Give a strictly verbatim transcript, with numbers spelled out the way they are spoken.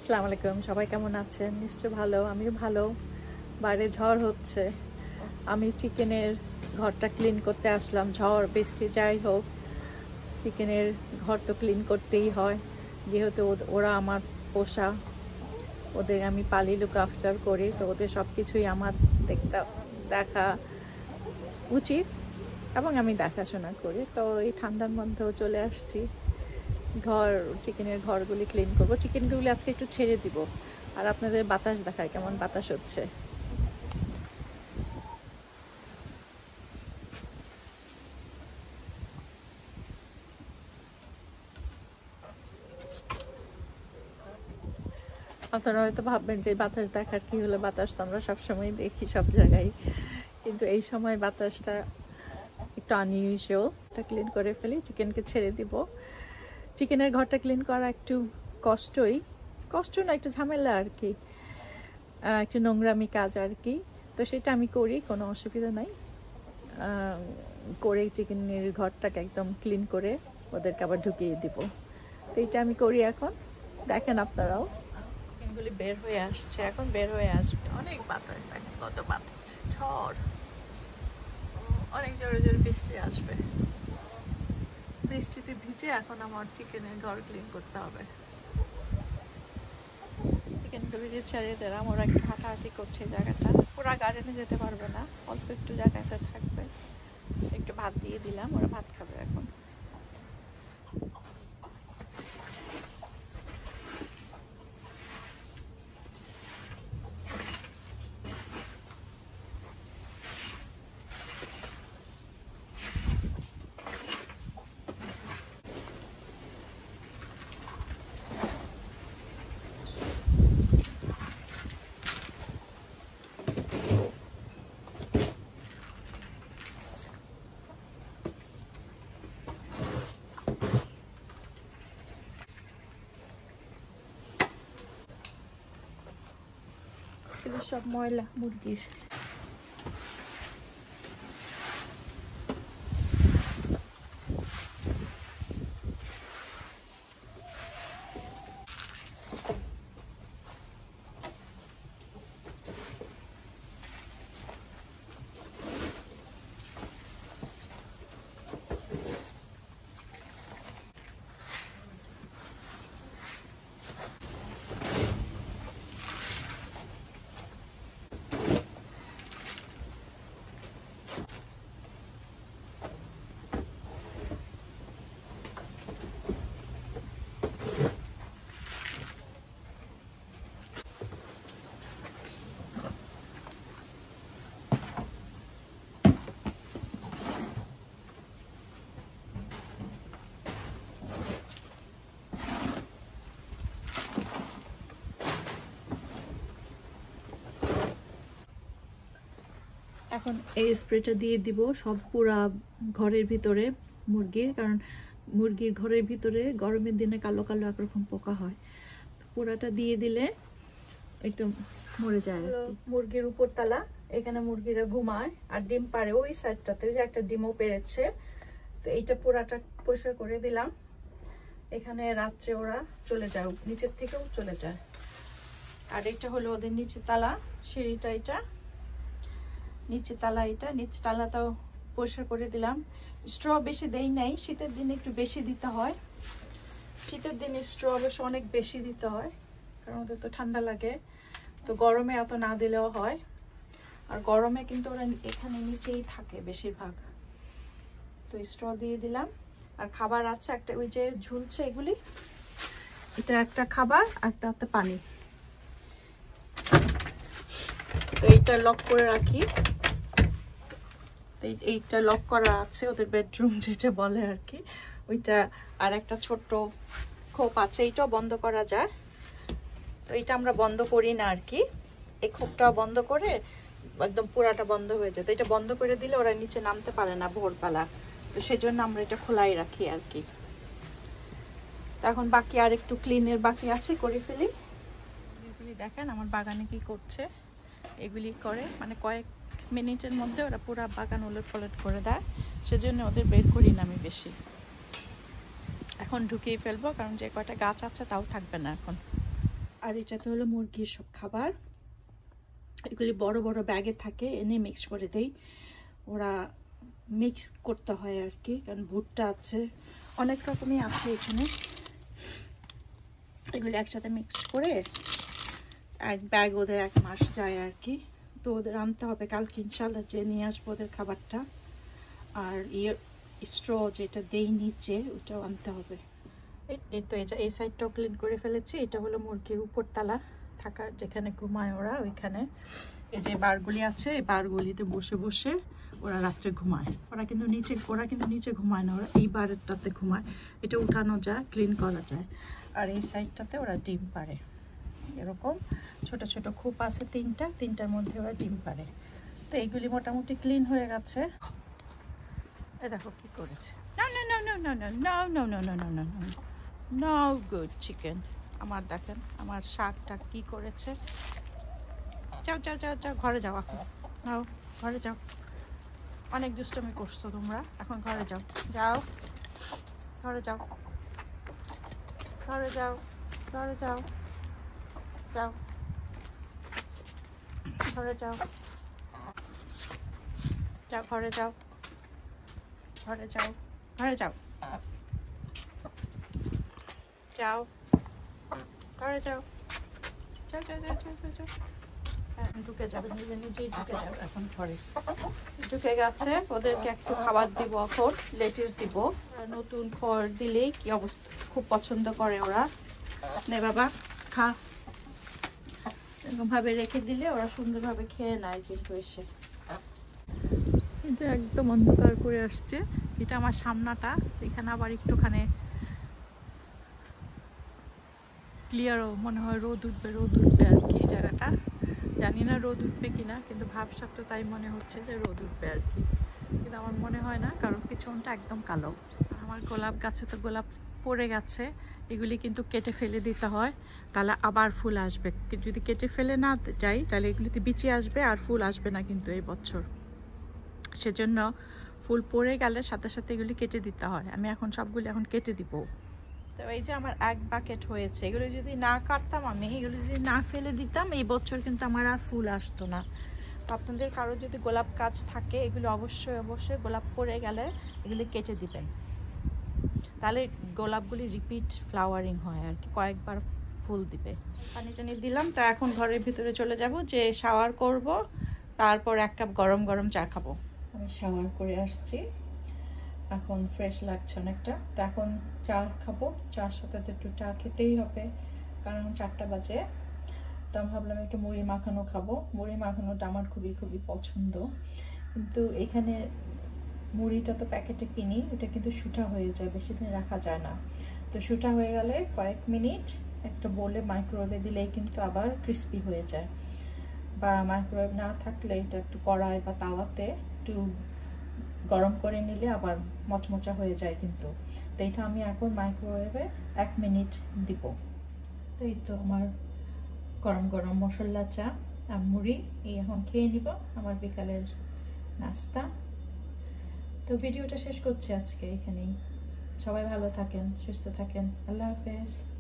আসসালামু আলাইকুম, সবাই কেমন আছেন? নিশ্চয় ভালো, আমিও ভালো। বাইরে ঝড় হচ্ছে, আমি চিকেনের ঘরটা ক্লিন করতে আসলাম। ঝড় বৃষ্টি যাই হোক, চিকেনের ঘর তো ক্লিন করতেই হয়, যেহেতু ওরা আমার পোষা, ওদের আমি পালি, লুক আফটার করি, তো ওদের সব কিছুই আমার দেখতে দেখা উচিত এবং আমি দেখাশোনা করি। তো এই ঠান্ডার মধ্যেও চলে আসছি, ঘর চিকেনের ঘরগুলি ক্লিন করবো। চিকেনগুলি আজকে একটু ছেড়ে দিব আর আপনাদের বাতাস দেখায় কেমন বাতাস হচ্ছে। আপনারা হয়তো ভাববেন যে বাতাস দেখার কি হলো, বাতাস তো আমরা সবসময় দেখি সব জায়গায়, কিন্তু এই সময় বাতাসটা একটু আনইউজুয়াল। এটা ক্লিন করে ফেলি, চিকেনকে ছেড়ে দিব। চিকেনের ঘরটা ক্লিন করা একটু কষ্টই, কষ্ট না একটু ঝামেলা আর কি, একটু নোংরামি কাজ আর কি। তো সেটা আমি করি, কোনো অসুবিধা নাই। করে চিকেনের ঘরটাকে একদম ক্লিন করে ওদেরকে আবার ঢুকিয়ে দিব। তো এটা আমি করি এখন, দেখেন আপনারাও। চিকেনগুলি বের হয়ে আসছে, এখন বের হয়ে আসবে। অনেক বাতাস, দেখেন কত বাতাস, ঝড়, অনেক জোরে জোরে বৃষ্টি আসবে। বৃষ্টিতে ভিজে এখন আমার চিকেনের ঘর ক্লিন করতে হবে। চিকেনগুলি যে ছেড়ে দিলাম, ওরা একটু হাঁটাহাঁটি করছে জায়গাটা। ওরা গার্ডেনে যেতে পারবে না, অল্প একটু জায়গাতে থাকবে। একটু ভাত দিয়ে দিলাম, ওরা ভাত খাবে এখন। সব ময়লা মুরগির। এখন এই স্প্রেটা দিয়ে দিব সব পুরা ঘরের ভিতরে মুরগির, কারণ মুরগির ঘরের ভিতরে গরমের দিনে কালো কালো একরকম পোকা হয়। তো পুরাটা দিয়ে দিলে একটু মরে যায়। মুরগির উপর তালা, এখানে মুরগিরা ঘুমায় আর ডিম পারে ওই সাইডটাতে, যে একটা ডিমও পেরেছে। তো এইটা পুরাটা পরিষ্কার করে দিলাম। এখানে রাত্রে ওরা চলে যায়, নিচের থেকেও চলে যায়। আর এটা হলো ওদের নিচে তালা, সিঁড়িটা এটা নিচে তালা, এটা নিচে তালাটাও পরিষ্কার করে দিলাম। স্ট্র বেশি দেই নাই, শীতের দিনে একটু বেশি দিতে হয়। শীতের দিনে স্ট্র অবশ্য অনেক বেশি দিতে হয়, কারণ ওদের তো ঠান্ডা লাগে। তো গরমে এত না দিলেও হয়, আর গরমে কিন্তু ওরা এখানে নিচেই থাকে বেশিরভাগ। তো স্ট্র দিয়ে দিলাম। আর খাবার আছে একটা, ওই যে ঝুলছে এগুলি, এটা একটা খাবার, একটা হচ্ছে পানি। তো এইটা লক করে রাখি, এইটা লক করা আছে ওদের বেডরুম যেটা বলে আর কি, ওইটা। আর একটা ছোট্ট খোপ আছে, এইটাও বন্ধ করা যায়। তো এইটা আমরা বন্ধ করি না আর কি, এই খোপটা বন্ধ করে একদম পুরাটা বন্ধ হয়ে যায়। তো এটা বন্ধ করে দিলে ওরা নিচে নামতে পারে না ভোরবেলা, তো সেজন্য আমরা এটা খোলাই রাখি আর কি। তো এখন বাকি আর একটু ক্লিনের বাকি আছে, করে ফেলি। এগুলি দেখেন আমার বাগানে কি করছে, এগুলি করে মানে কয়েক মিনিটের মধ্যে ওরা পুরো বাগান উলট পালট করে দেয়, সেজন্য ওদের বের করি না আমি বেশি। এখন ঢুকিয়ে ফেলবো, কারণ যে কয়টা গাছ আছে তাও থাকবে না এখন। আর এটাতে হলো মুরগির সব খাবার, এগুলি বড় বড় ব্যাগে থাকে, এনে মিক্স করে দেই। ওরা মিক্স করতে হয় আর কি, কারণ ভুট্টা আছে, অনেক রকমই আছে এখানে। এগুলি একসাথে মিক্স করে এক ব্যাগ ওদের এক মাস যায় আর কি। তো ওদের আনতে হবে কালকে ইনশাল্লাহ, যে নিয়ে আসবো ওদের খাবারটা। আর ইয়ে স্ট্র যেটা দেই নিচে, ওটাও আনতে হবে। এই তো এটা এই সাইডটাও ক্লিন করে ফেলেছি। এটা হলো মুরগির উপরতলা থাকার, যেখানে ঘুমায় ওরা, ওইখানে এই যে বারগুলি আছে, এই বারগুলিতে বসে বসে ওরা রাত্রে ঘুমায়। ওরা কিন্তু নিচে ওরা কিন্তু নিচে ঘুমায় না, ওরা এই বারেরটাতে ঘুমায়। এটা উঠানো যায়, ক্লিন করা যায়। আর এই সাইডটাতে ওরা ডিম পাড়ে, এরকম ছোট ছোট খোপ আছে তিনটা, তিনটার মধ্যে ওরা ডিম পাড়ে। তো এইগুলি মোটামুটি ক্লিন হয়ে গেছে। এই দেখো কি করেছে, না না না না না না না না না না না না নো গুড চিকেন। আমার দেখেন আমার শাকটা কি করেছে। যাও যাও যাও যাও ঘরে যাও, এখন যাও ঘরে যাও, অনেক দুষ্টমি করছো তোমরা, এখন ঘরে যাও, যাও ঘরে যাও, ঘরে যাও, ঘরে যাও, যাও ঘরে যাও, যাও ঘরে যাও, ঘরে যাও, ঘরে যাও, যাও ঘরে যাও, যাও যাও যাও যাও যাও। এখন ঢুকে যাবে, নিজে নিজেই ঢুকে যাবে এখন ঘরে। ঢুকে গেছে, ওদেরকে একটু খাবার দিব, এখন লেটিস দিব। নতুন খড় দিলেই কি অবস্থা, খুব পছন্দ করে ওরা। নে বাবা খা, এরকম ভাবে রেখে দিলে ওরা সুন্দরভাবে খেয়ে নেয়। কিন্তু এসে কিন্তু একদম অন্ধকার করে আসছে। এটা আমার সামনাটা, এখানে আবার একটুখানি ক্লিয়ারও মনে হয়, রোদ উঠবে রোদ উঠবে আর কি। এই জায়গাটা জানি না রোদ উঠবে কিনা, কিন্তু ভাবসাব তো তাই মনে হচ্ছে যে রোদ উঠবে আর কি, কিন্তু আমার মনে হয় না, কারণ পিছনটা একদম কালো। আমার গোলাপ গাছে তো গোলাপ পড়ে গেছে, এগুলি কিন্তু কেটে ফেলে দিতে হয়, তাহলে আবার ফুল আসবে। যদি কেটে ফেলে না যাই তাহলে এগুলিতে বিচি আসবে আর ফুল আসবে না কিন্তু এই বছর। সেজন্য ফুল পড়ে গেলে সাথে সাথে এগুলি কেটে দিতে হয়। আমি এখন সবগুলি এখন কেটে দিব। তো এই যে আমার এক বাকেট হয়েছে, এগুলো যদি না কাটতাম আমি, এগুলো যদি না ফেলে দিতাম, এই বছর কিন্তু আমার আর ফুল আসতো না। তো আপনাদের কারো যদি গোলাপ গাছ থাকে, এগুলো অবশ্যই অবশ্যই গোলাপ পড়ে গেলে এগুলি কেটে দিবেন, তাহলে গোলাপগুলি রিপিট ফ্লাওয়ারিং হয় আর কি, কয়েকবার ফুল দিবে। পানি টানি দিলাম। তো এখন ঘরের ভিতরে চলে যাব, যে শাওয়ার করব, তারপর এক কাপ গরম গরম চা খাবো। আমি শাওয়ার করে আসছি, এখন ফ্রেশ লাগছে অনেকটা। তো এখন চা খাবো, চার সাথে তো একটু চা খেতেই হবে, কারণ চারটা বাজে। তো আমি ভাবলাম একটু মুড়ি মাখানো খাবো। মুড়ি মাখানোটা আমার খুবই খুবই পছন্দ, কিন্তু এখানে মুড়িটা তো প্যাকেটে কিনি, এটা কিন্তু শুটা হয়ে যায়, বেশি দিন রাখা যায় না। তো শুটা হয়ে গেলে কয়েক মিনিট একটা বোলে মাইক্রোওয়েভে দিলেই কিন্তু আবার ক্রিস্পি হয়ে যায়। বা মাইক্রোওয়েভ না থাকলে এটা একটু কড়াই বা তাওয়াতে একটু গরম করে নিলে আবার মচমচা হয়ে যায় কিন্তু। তো এটা আমি এখন মাইক্রোওয়েভে এক মিনিট দিব। তো এই তো আমার গরম গরম মশলা চা আর মুড়ি এই এখন খেয়ে নিব, আমার বিকালের নাস্তা। তো ভিডিওটা শেষ করছি আজকে এখানেই। সবাই ভালো থাকেন, সুস্থ থাকেন, আল্লাহ হাফেজ।